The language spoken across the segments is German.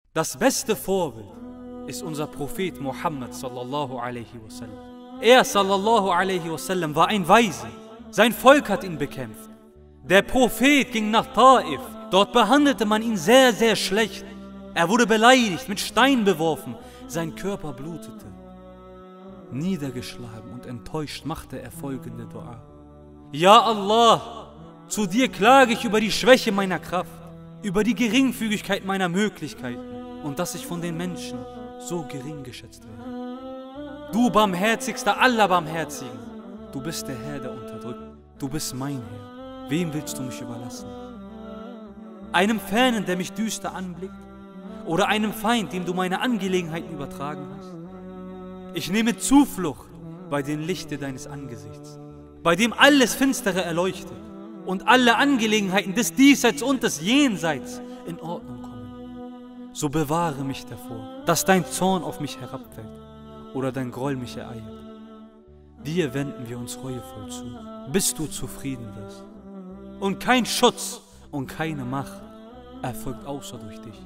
Das beste Vorbild ist unser Prophet Muhammad sallallahu alaihi wasallam. Er sallallahu alaihi wasallam war ein Weise. Sein Volk hat ihn bekämpft. Der Prophet ging nach Taif. Dort behandelte man ihn sehr, sehr schlecht. Er wurde beleidigt, mit Steinen beworfen. Sein Körper blutete. Niedergeschlagen und enttäuscht machte er folgende Dua. Ja Allah, zu dir klage ich über die Schwäche meiner Kraft, über die Geringfügigkeit meiner Möglichkeiten und dass ich von den Menschen so gering geschätzt werde. Du barmherzigster aller Barmherzigen, du bist der Herr der Unterdrückten, du bist mein Herr, wem willst du mich überlassen? Einem Fernen, der mich düster anblickt, oder einem Feind, dem du meine Angelegenheiten übertragen hast? Ich nehme Zuflucht bei dem Lichte deines Angesichts, bei dem alles Finstere erleuchtet und alle Angelegenheiten des Diesseits und des Jenseits in Ordnung kommen. So bewahre mich davor, dass dein Zorn auf mich herabfällt oder dein Groll mich ereilt. Dir wenden wir uns reuevoll zu, bis du zufrieden wirst. Und kein Schutz und keine Macht erfolgt außer durch dich.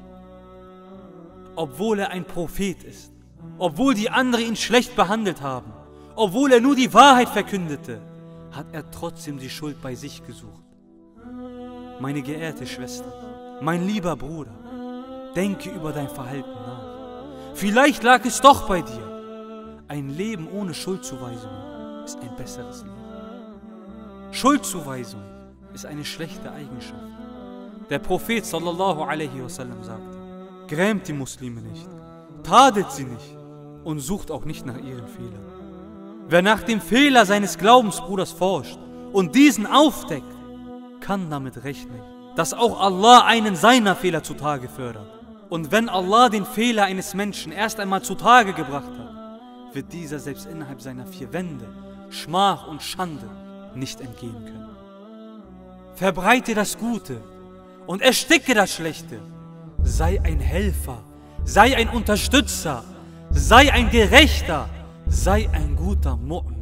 Obwohl er ein Prophet ist, obwohl die anderen ihn schlecht behandelt haben, obwohl er nur die Wahrheit verkündete, hat er trotzdem die Schuld bei sich gesucht. Meine geehrte Schwester, mein lieber Bruder, denke über dein Verhalten nach. Vielleicht lag es doch bei dir. Ein Leben ohne Schuldzuweisung ist ein besseres Leben. Schuldzuweisung ist eine schlechte Eigenschaft. Der Prophet sallallahu alaihi wasallam sagte, grämt die Muslime nicht, tadelt sie nicht und sucht auch nicht nach ihren Fehlern. Wer nach dem Fehler seines Glaubensbruders forscht und diesen aufdeckt, kann damit rechnen, dass auch Allah einen seiner Fehler zutage fördert. Und wenn Allah den Fehler eines Menschen erst einmal zutage gebracht hat, wird dieser selbst innerhalb seiner vier Wände Schmach und Schande nicht entgehen können. Verbreite das Gute und ersticke das Schlechte. Sei ein Helfer, sei ein Unterstützer, sei ein Gerechter, sei ein guter Mu'min.